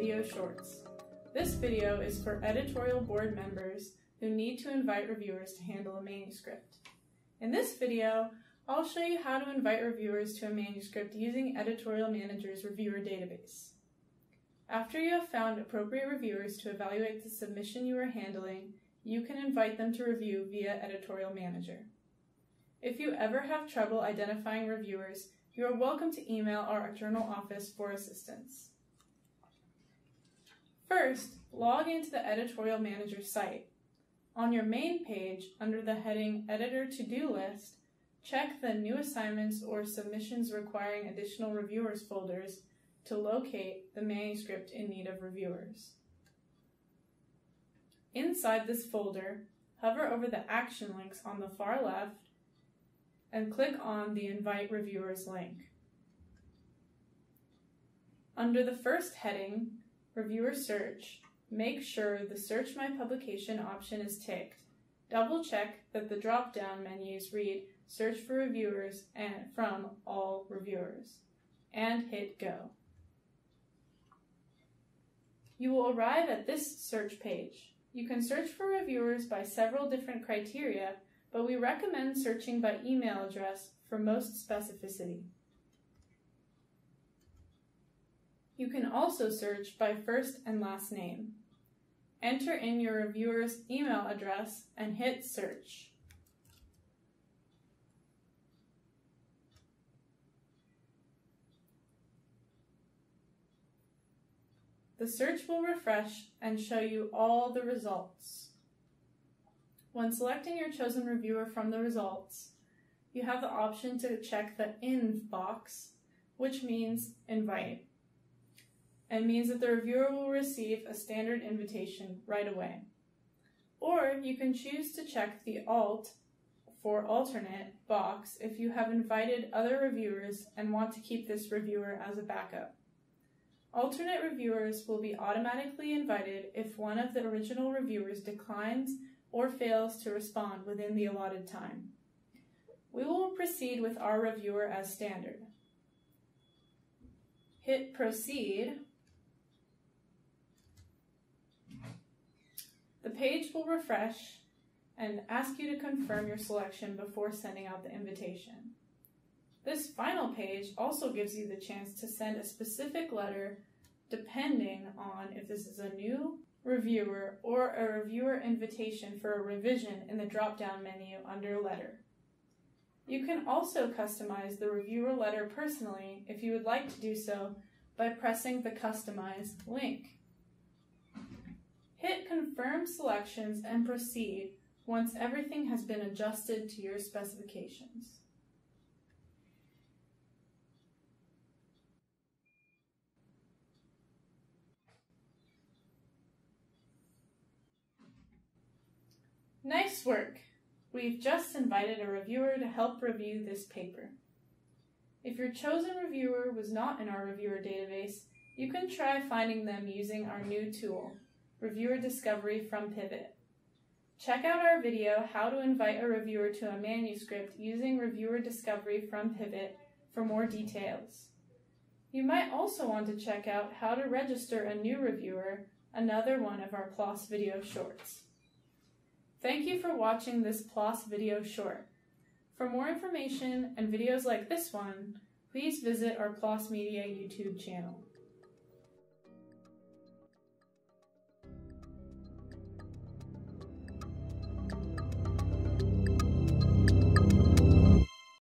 video shorts. This video is for editorial board members who need to invite reviewers to handle a manuscript. In this video, I'll show you how to invite reviewers to a manuscript using Editorial Manager's reviewer database. After you have found appropriate reviewers to evaluate the submission you are handling, you can invite them to review via Editorial Manager. If you ever have trouble identifying reviewers, you are welcome to email our journal office for assistance. First, log into the Editorial Manager site. On your main page, under the heading Editor To-Do List, check the New Assignments or Submissions Requiring Additional Reviewers folders to locate the manuscript in need of reviewers. Inside this folder, hover over the action links on the far left and click on the Invite Reviewers link. Under the first heading, Reviewer Search, make sure the Search My Publication option is ticked. Double check that the drop-down menus read Search for Reviewers and from All Reviewers, and hit Go. You will arrive at this search page. You can search for reviewers by several different criteria, but we recommend searching by email address for most specificity. You can also search by first and last name. Enter in your reviewer's email address and hit Search. The search will refresh and show you all the results. When selecting your chosen reviewer from the results, you have the option to check the In box, which means invite, and means that the reviewer will receive a standard invitation right away. Or you can choose to check the Alt for alternate box if you have invited other reviewers and want to keep this reviewer as a backup. Alternate reviewers will be automatically invited if one of the original reviewers declines or fails to respond within the allotted time. We will proceed with our reviewer as standard. Hit Proceed. The page will refresh and ask you to confirm your selection before sending out the invitation. This final page also gives you the chance to send a specific letter depending on if this is a new reviewer or a reviewer invitation for a revision in the drop-down menu under Letter. You can also customize the reviewer letter personally if you would like to do so by pressing the Customize link. Hit Confirm Selections and proceed once everything has been adjusted to your specifications. Nice work! We've just invited a reviewer to help review this paper. If your chosen reviewer was not in our reviewer database, you can try finding them using our new tool, Reviewer Discovery from Pivot. Check out our video, How to Invite a Reviewer to a Manuscript using Reviewer Discovery from Pivot for more details. You might also want to check out How to Register a New Reviewer, another one of our PLOS video shorts. Thank you for watching this PLOS video short. For more information and videos like this one, please visit our PLOS Media YouTube channel.